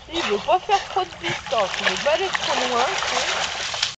Il veut pas faire trop de distance, il veut pas aller trop loin, tu sais.